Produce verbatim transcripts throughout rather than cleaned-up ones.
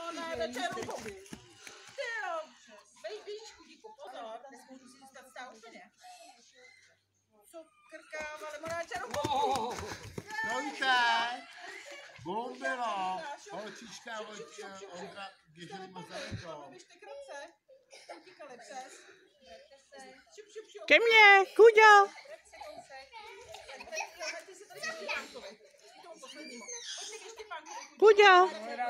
limonáda, černou. Ty jo, víš, chudíku, pozor, nesmíš si zůstat stát úplně. Cukr, káva, limonáda, černou. Víte, Bolombina, holčička, Olga, běželi moc daleko. Ke mně, Kuďo. Kuďo.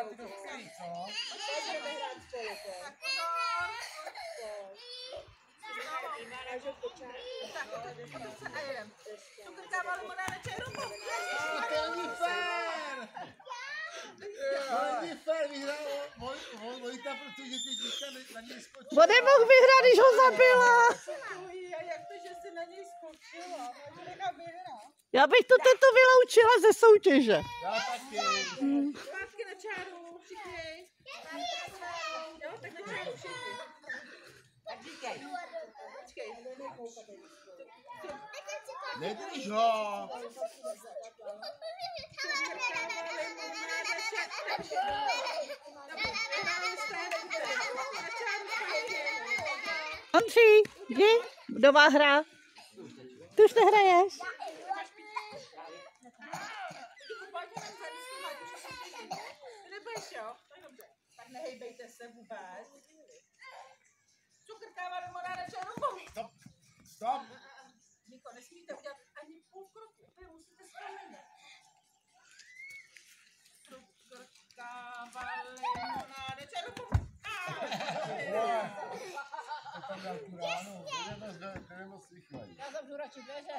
Vojta, protože ty díka na něj skočila. On nemohl vyhrát, když ho zabila. A jak to, že jsi na něj skočila? Já bych to tento vyloučila ze soutěže. Já taky. Zpátky na čáru, všichni. Jo, tak na čáru všichni. Tak říkej. Počkej. Nedrž ho. Ondří, jdi, kdo má hra? Ty už nehraješ? Nebudeš, jo? Tak dobře. Tak nehejbejte se vůbec. Cukr, káva, limonáda, černou. Stop. Stop. Niko, nesmíte udělat ani půl kroku. Vy musíte zpomenit. Cukr, káva, limonáda, černou. Tam dal tu ránu. Jdeme moc rychle. Já zavřu radši dveře.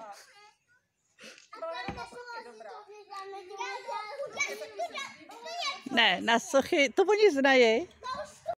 Ne, na sochy, to oni znají.